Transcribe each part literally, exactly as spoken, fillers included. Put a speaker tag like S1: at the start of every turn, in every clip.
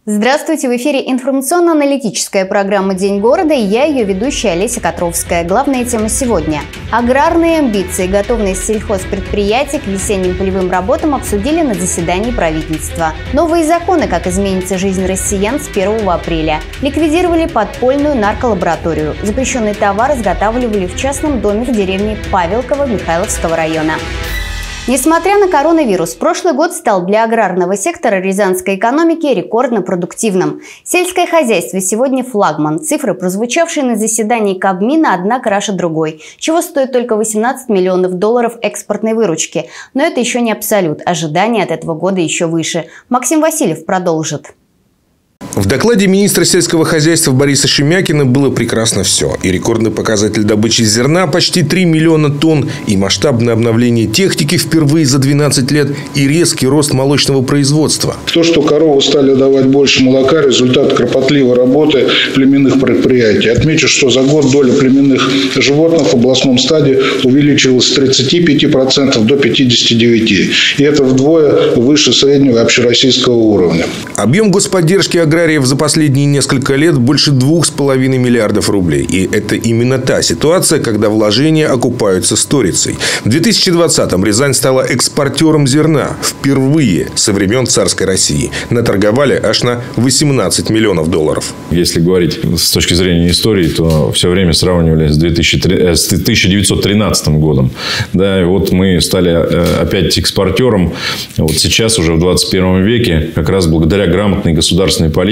S1: Здравствуйте! В эфире информационно-аналитическая программа «День города» и я, ее ведущая Олеся Котровская. Главная тема сегодня. Аграрные амбиции и готовность сельхозпредприятий к весенним полевым работам обсудили на заседании правительства. Новые законы, как изменится жизнь россиян с первого апреля. Ликвидировали подпольную нарколабораторию. Запрещенный товар изготавливали в частном доме в деревне Павелково Михайловского района. Несмотря на коронавирус, прошлый год стал для аграрного сектора рязанской экономики рекордно продуктивным. Сельское хозяйство сегодня флагман. Цифры, прозвучавшие на заседании Кабмина, одна краше другой. Чего стоит только восемнадцать миллионов долларов экспортной выручки. Но это еще не абсолют. Ожидания от этого года еще выше. Максим Васильев продолжит.
S2: В докладе министра сельского хозяйства Бориса Шемякина было прекрасно все. И рекордный показатель добычи зерна почти три миллиона тонн, и масштабное обновление техники впервые за двенадцать лет, и резкий рост молочного производства.
S3: То, что коровы стали давать больше молока, результат кропотливой работы племенных предприятий. Отмечу, что за год доля племенных животных в областном стаде увеличилась с тридцати пяти процентов до пятидесяти девяти процентов. И это вдвое выше среднего общероссийского уровня.
S2: Объем господдержки аграриев за последние несколько лет больше двух с половиной миллиардов рублей. И это именно та ситуация, когда вложения окупаются сторицей. В две тысячи двадцатом Рязань стала экспортером зерна. Впервые со времен царской России. Наторговали аж на восемнадцать миллионов долларов.
S4: Если говорить с точки зрения истории, то все время сравнивали с, с тысяча девятьсот тринадцатым годом. Да, и вот мы стали опять экспортером. Вот сейчас уже в двадцать первом веке, как раз благодаря грамотной государственной политике,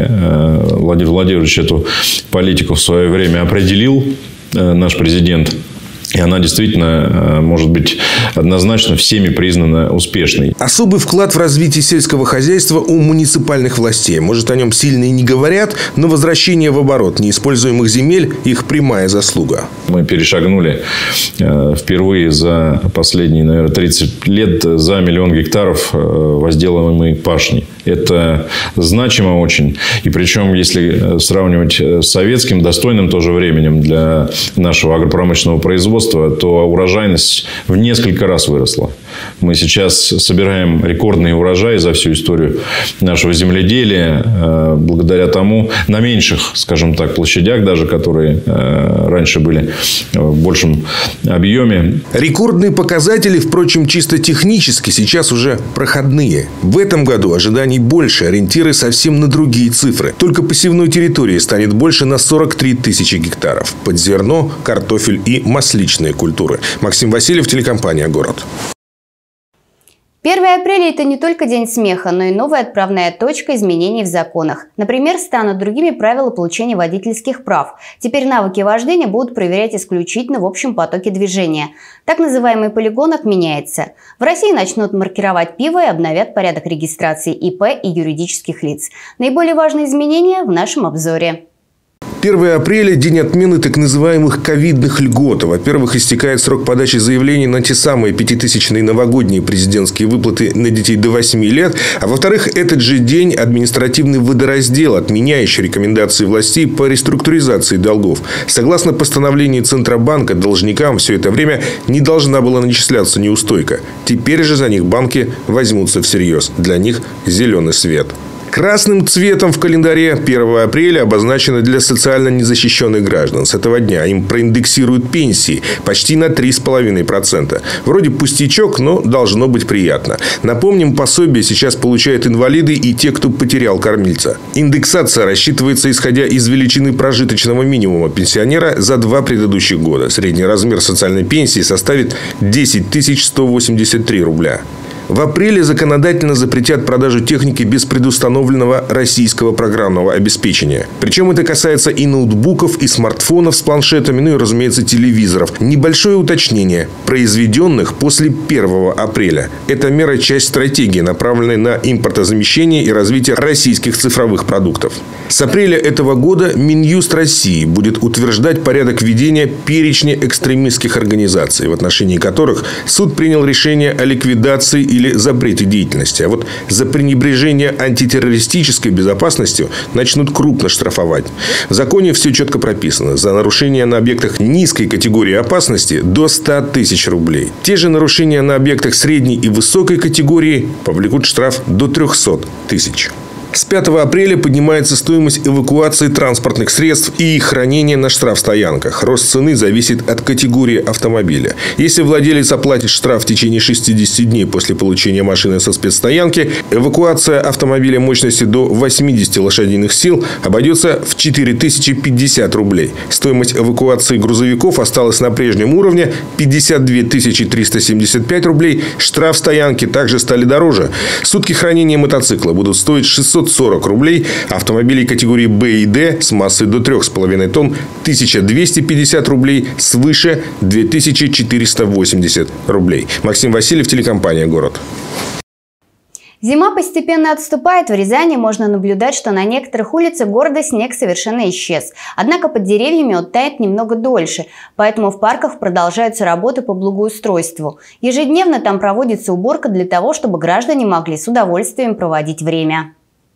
S4: Владимир Владимирович эту политику в свое время определил, наш президент. И она действительно может быть однозначно всеми признана успешной.
S2: Особый вклад в развитие сельского хозяйства у муниципальных властей. Может, о нем сильно и не говорят, но возвращение в оборот неиспользуемых земель – их прямая заслуга.
S4: Мы перешагнули впервые за последние, наверное, тридцать лет за миллион гектаров возделываемой пашни. Это значимо очень. И причем, если сравнивать с советским, достойным тоже временем для нашего агропромышленного производства, то урожайность в несколько раз выросла. Мы сейчас собираем рекордный урожай за всю историю нашего земледелия, благодаря тому, на меньших, скажем так, площадях даже, которые раньше были в большем объеме.
S2: Рекордные показатели, впрочем, чисто технически сейчас уже проходные. В этом году ожиданий больше, ориентиры совсем на другие цифры. Только посевной территории станет больше на сорок три тысячи гектаров. Под зерно, картофель и масличные культуры. Максим Васильев, телекомпания «Город».
S1: первое апреля – это не только день смеха, но и новая отправная точка изменений в законах. Например, станут другими правила получения водительских прав. Теперь навыки вождения будут проверять исключительно в общем потоке движения. Так называемый полигон отменяется. В России начнут маркировать пиво и обновят порядок регистрации И П и юридических лиц. Наиболее важные изменения в нашем обзоре.
S2: первое апреля – день отмены так называемых ковидных льгот. Во-первых, истекает срок подачи заявлений на те самые пятитысячные новогодние президентские выплаты на детей до восьми лет. А во-вторых, этот же день административный водораздел, отменяющий рекомендации властей по реструктуризации долгов. Согласно постановлению Центробанка, должникам все это время не должна была начисляться неустойка. Теперь же за них банки возьмутся всерьез. Для них зеленый свет. Красным цветом в календаре первого апреля обозначено для социально незащищенных граждан. С этого дня им проиндексируют пенсии почти на три с половиной процента. Вроде пустячок, но должно быть приятно. Напомним, пособие сейчас получают инвалиды и те, кто потерял кормильца. Индексация рассчитывается, исходя из величины прожиточного минимума пенсионера за два предыдущих года. Средний размер социальной пенсии составит десять тысяч сто восемьдесят три рубля. В апреле законодательно запретят продажу техники без предустановленного российского программного обеспечения. Причем это касается и ноутбуков, и смартфонов с планшетами, ну и, разумеется, телевизоров. Небольшое уточнение. Произведенных после первого апреля. Эта мера – часть стратегии, направленной на импортозамещение и развитие российских цифровых продуктов. С апреля этого года Минюст России будет утверждать порядок ведения перечня экстремистских организаций, в отношении которых суд принял решение о ликвидации или запрете деятельности. А вот за пренебрежение антитеррористической безопасностью начнут крупно штрафовать. В законе все четко прописано. За нарушение на объектах низкой категории опасности до ста тысяч рублей. Те же нарушения на объектах средней и высокой категории повлекут штраф до трехсот тысяч. С пятого апреля поднимается стоимость эвакуации транспортных средств и их хранения на штрафстоянках. Рост цены зависит от категории автомобиля. Если владелец оплатит штраф в течение шестидесяти дней после получения машины со спецстоянки, эвакуация автомобиля мощностью до восьмидесяти лошадиных сил обойдется в четыре тысячи пятьдесят рублей. Стоимость эвакуации грузовиков осталась на прежнем уровне – пятьдесят две тысячи триста семьдесят пять рублей. Штрафстоянки также стали дороже. Сутки хранения мотоцикла будут стоить шестьсот сорок рублей. Автомобилей категории Б и Д с массой до трёх с половиной тонн – тысяча двести пятьдесят рублей. Свыше – две тысячи четыреста восемьдесят рублей. Максим Васильев, телекомпания «Город».
S1: Зима постепенно отступает. В Рязани можно наблюдать, что на некоторых улицах города снег совершенно исчез. Однако под деревьями он тает немного дольше, поэтому в парках продолжаются работы по благоустройству. Ежедневно там проводится уборка для того, чтобы граждане могли с удовольствием проводить время.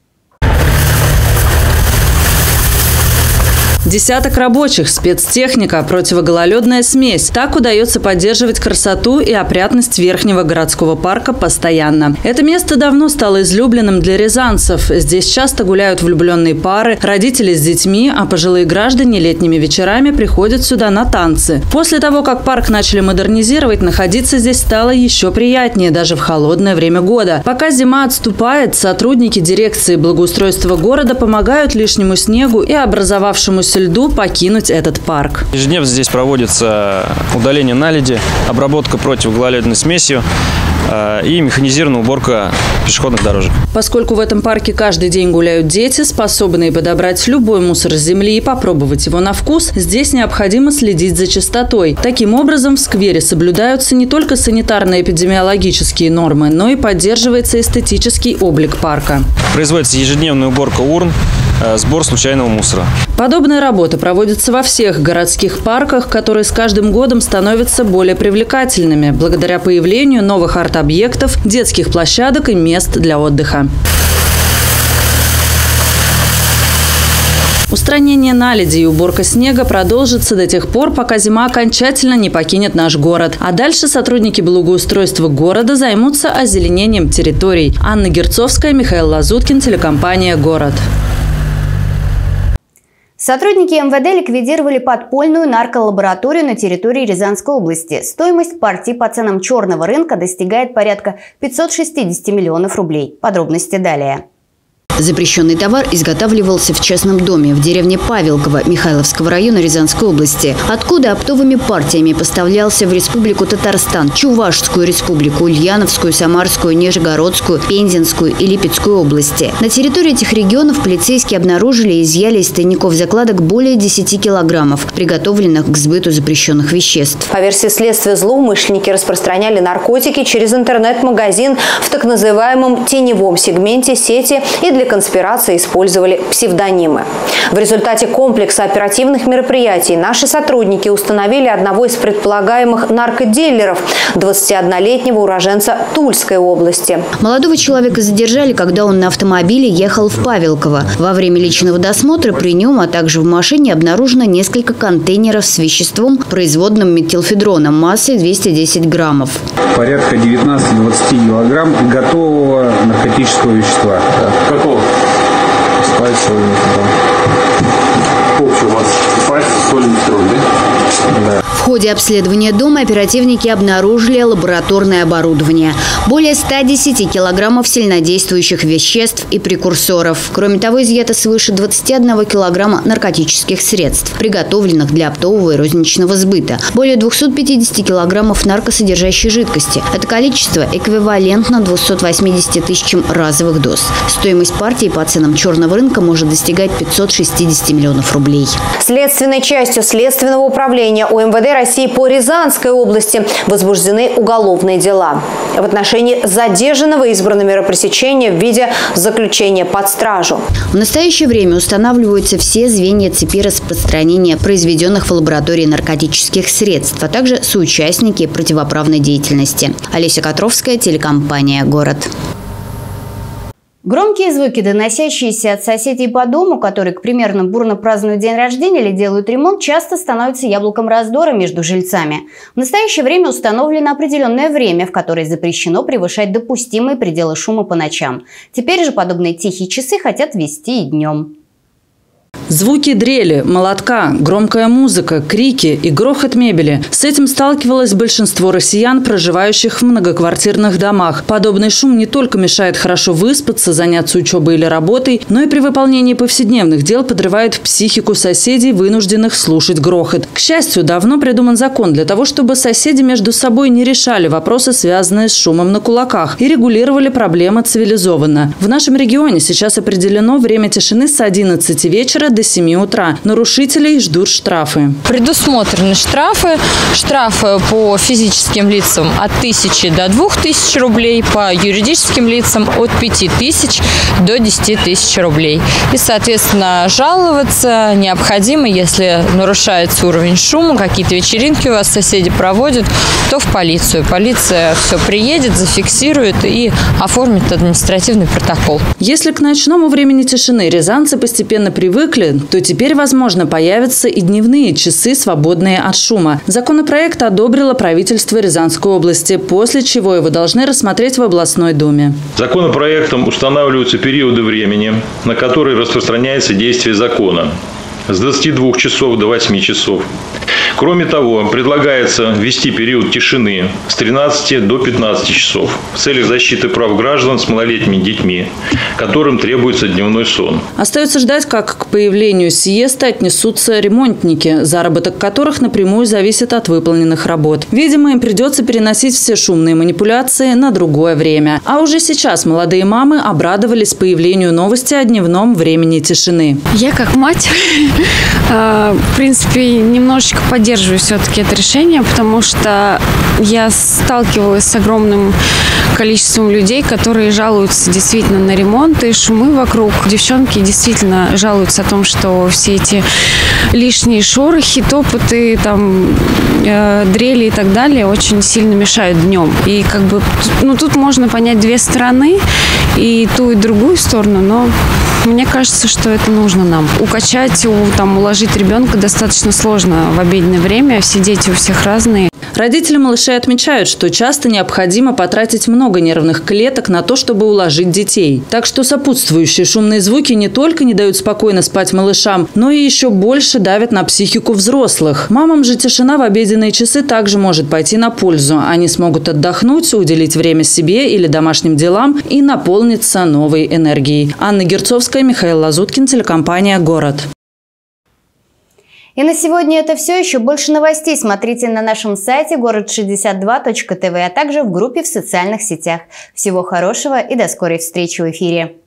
S5: Десяток рабочих, спецтехника, противогололедная смесь. Так удается поддерживать красоту и опрятность Верхнего городского парка постоянно. Это место давно стало излюбленным для рязанцев. Здесь часто гуляют влюбленные пары, родители с детьми, а пожилые граждане летними вечерами приходят сюда на танцы. После того, как парк начали модернизировать, находиться здесь стало еще приятнее, даже в холодное время года. Пока зима отступает, сотрудники дирекции благоустройства города помогают лишнему снегу и образовавшемуся льду покинуть этот парк.
S6: Ежедневно здесь проводится удаление наледи, обработка противогололедной смесью и механизированная уборка пешеходных дорожек.
S5: Поскольку в этом парке каждый день гуляют дети, способные подобрать любой мусор с земли и попробовать его на вкус, здесь необходимо следить за чистотой. Таким образом, в сквере соблюдаются не только санитарно-эпидемиологические нормы, но и поддерживается эстетический облик парка.
S6: Производится ежедневная уборка урн, сбор случайного мусора.
S5: Подобная работа проводится во всех городских парках, которые с каждым годом становятся более привлекательными благодаря появлению новых арт-объектов, детских площадок и мест для отдыха. Устранение наледи и уборка снега продолжится до тех пор, пока зима окончательно не покинет наш город. А дальше сотрудники благоустройства города займутся озеленением территорий. Анна Герцовская, Михаил Лазуткин, телекомпания «Город».
S1: Сотрудники эм вэ дэ ликвидировали подпольную нарколабораторию на территории Рязанской области. Стоимость партий по ценам черного рынка достигает порядка пятисот шестидесяти миллионов рублей. Подробности далее.
S7: Запрещенный товар изготавливался в частном доме в деревне Павелково Михайловского района Рязанской области, откуда оптовыми партиями поставлялся в Республику Татарстан, Чувашскую республику, Ульяновскую, Самарскую, Нижегородскую, Пензенскую и Липецкую области. На территории этих регионов полицейские обнаружили и изъяли из тайников закладок более десяти килограммов, приготовленных к сбыту запрещенных веществ.
S8: По версии следствия, злоумышленники распространяли наркотики через интернет-магазин в так называемом теневом сегменте сети и для конспирации использовали псевдонимы. В результате комплекса оперативных мероприятий наши сотрудники установили одного из предполагаемых наркодилеров – двадцатиоднолетнего уроженца Тульской области.
S7: Молодого человека задержали, когда он на автомобиле ехал в Павелково. Во время личного досмотра при нем, а также в машине обнаружено несколько контейнеров с веществом, производным метилфедроном, массой двести десять граммов.
S9: Порядка девятнадцати-двадцати килограмм готового наркотического вещества.
S10: Какого?
S9: Спальцевого.
S10: Общий у вас спальцы, соль, метроль, да?
S7: Да. В ходе обследования дома оперативники обнаружили лабораторное оборудование. Более ста десяти килограммов сильнодействующих веществ и прекурсоров. Кроме того, изъято свыше двадцати одного килограмма наркотических средств, приготовленных для оптового и розничного сбыта. Более двухсот пятидесяти килограммов наркосодержащей жидкости. Это количество эквивалентно двумстам восьмидесяти тысячам разовых доз. Стоимость партии по ценам черного рынка может достигать пятисот шестидесяти миллионов рублей.
S8: Следственной частью Следственного управления у эм вэ дэ России по Рязанской области возбуждены уголовные дела. В отношении задержанного избрано мера пресечения в виде заключения под стражу.
S7: В настоящее время устанавливаются все звенья цепи распространения произведенных в лаборатории наркотических средств, а также соучастники противоправной деятельности. Олеся Котровская, телекомпания «Город».
S1: Громкие звуки, доносящиеся от соседей по дому, которые, к примеру, бурно празднуют день рождения или делают ремонт, часто становятся яблоком раздора между жильцами. В настоящее время установлено определенное время, в которое запрещено превышать допустимые пределы шума по ночам. Теперь же подобные тихие часы хотят ввести и днем.
S5: Звуки дрели, молотка, громкая музыка, крики и грохот мебели. С этим сталкивалось большинство россиян, проживающих в многоквартирных домах. Подобный шум не только мешает хорошо выспаться, заняться учебой или работой, но и при выполнении повседневных дел подрывает психику соседей, вынужденных слушать грохот. К счастью, давно придуман закон для того, чтобы соседи между собой не решали вопросы, связанные с шумом на кулаках, и регулировали проблемы цивилизованно. В нашем регионе сейчас определено время тишины с одиннадцати вечера до семи утра. Нарушителей ждут штрафы.
S11: Предусмотрены штрафы. Штрафы по физическим лицам от тысячи до двух тысяч рублей, по юридическим лицам от пяти тысяч до десяти тысяч рублей. И, соответственно, жаловаться необходимо, если нарушается уровень шума, какие-то вечеринки у вас соседи проводят, то в полицию. Полиция все приедет, зафиксирует и оформит административный протокол.
S5: Если к ночному времени тишины рязанцы постепенно привыкли, то теперь, возможно, появятся и дневные часы, свободные от шума. Законопроект одобрило правительство Рязанской области, после чего его должны рассмотреть в областной думе.
S12: Законопроектом устанавливаются периоды времени, на которые распространяется действие закона. С двадцати двух часов до восьми часов. Кроме того, предлагается ввести период тишины с тринадцати до пятнадцати часов в целях защиты прав граждан с малолетними детьми, которым требуется дневной сон.
S5: Остается ждать, как к появлению сиесты отнесутся ремонтники, заработок которых напрямую зависит от выполненных работ. Видимо, им придется переносить все шумные манипуляции на другое время. А уже сейчас молодые мамы обрадовались появлению новости о дневном времени тишины.
S13: Я как мать, в принципе, немножечко поддерживаю все-таки это решение, потому что я сталкивалась с огромным количеством людей, которые жалуются действительно на ремонты, шумы вокруг. Девчонки действительно жалуются о том, что все эти лишние шорохи, топоты, там, э, дрели и так далее очень сильно мешают днем. И как бы, ну, тут можно понять две стороны, и ту, и другую сторону, но мне кажется, что это нужно нам. Укачать, у, там, уложить ребенка достаточно сложно в обеденное время, все дети у всех разные.
S5: Родители малышей отмечают, что часто необходимо потратить много нервных клеток на то, чтобы уложить детей. Так что сопутствующие шумные звуки не только не дают спокойно спать малышам, но и еще больше давят на психику взрослых. Мамам же тишина в обеденные часы также может пойти на пользу. Они смогут отдохнуть, уделить время себе или домашним делам и наполниться новой энергией. Анна Герцовская, Михаил Лазуткин, телекомпания «Город».
S1: И на сегодня это все. Еще больше новостей смотрите на нашем сайте город шестьдесят два точка тв, а также в группе в социальных сетях. Всего хорошего и до скорой встречи в эфире.